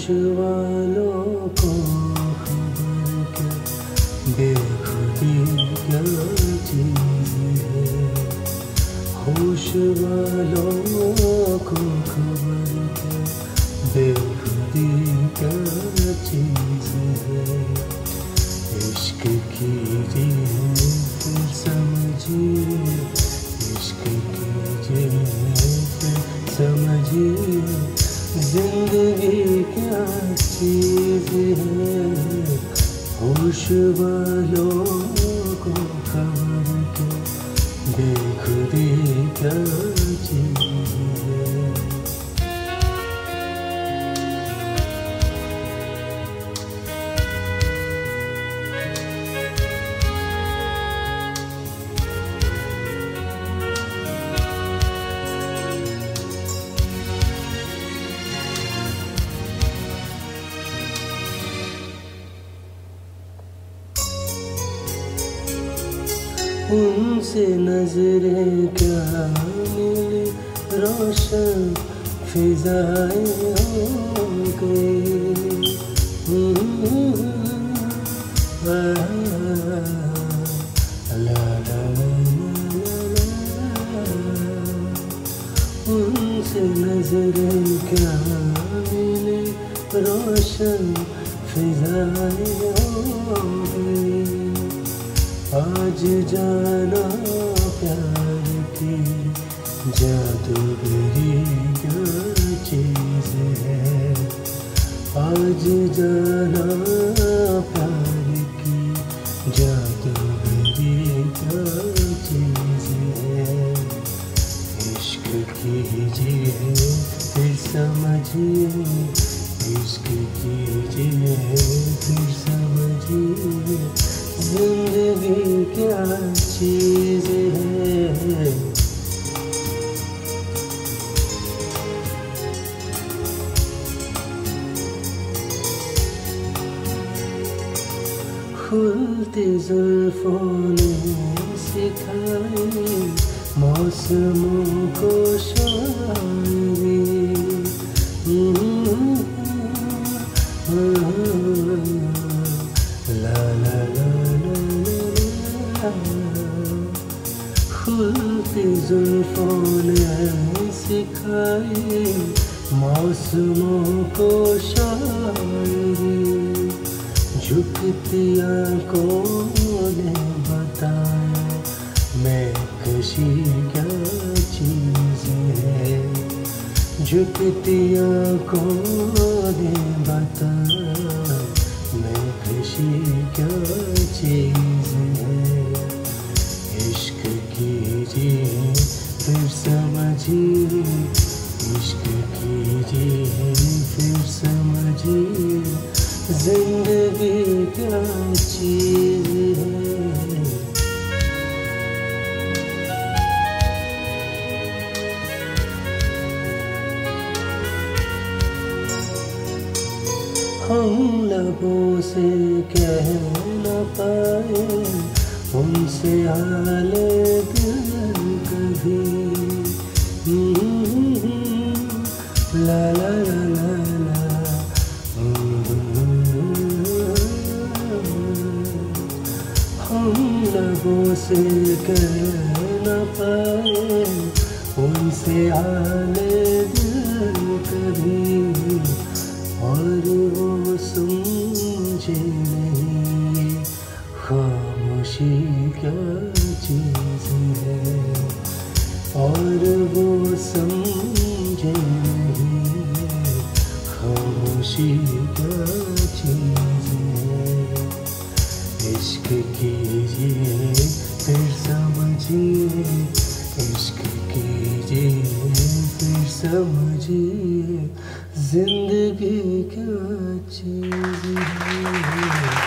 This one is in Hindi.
वालों को खबर क्या, बेखुदी क्या चीज़ है। होश वालों को खबर क्या, बेखुदी क्या चीज़ है। इश्क कीजिए फिर समझिए, इश्क कीजिए फिर समझिए, जिंदगी क्या चीज़ है। होश वालों को खबर क्या, बेखुदी क्या चीज़ है। उनसे नजरें क्या मिली, रोशन फिजाएं हो गई। ला ला ला ला। उनसे नजरें क्या मिली, रोशन फिजाएं हो गई। आज जाना प्यार की जादूगरी क्या चीज़ है। आज जाना प्यार की जादूगरी क्या चीज़ है। इश्क कीजिए फिर समझिए, इश्क कीजिए फिर समझिए, जिंदगी क्या चीज़ है। खुलती जुल्फों ने सिखाई मौसमों को शायरी। ला ला ला ला। खुलती जुल्फों ने सिखाई मौसमों को शायरी। झुकती आँखों ने बताया मैं कशी क्या चीज़ है। झुकती आँखों ने बताया मैं कशी क्या चीज़ है। इश्क कीजिए फिर समझिए, इश्क कीजिए फिर समझिए, जिंदगी क्या चीज़ है। हम लबों से कह न पाए उनसे हाले दिल कभी। ला ला ला ला। हम लबों से कह न पाए उनसे हाले दिल कभी। और वो समझे नहीं खामोशी क्या चीज़ है। और वो समझे नहीं खामोशी क्या चीज़ है। इश्क कीजिए फिर समझिए, इश्क कीजिए फिर समझिए, जिंदगी क्या चीज़ है।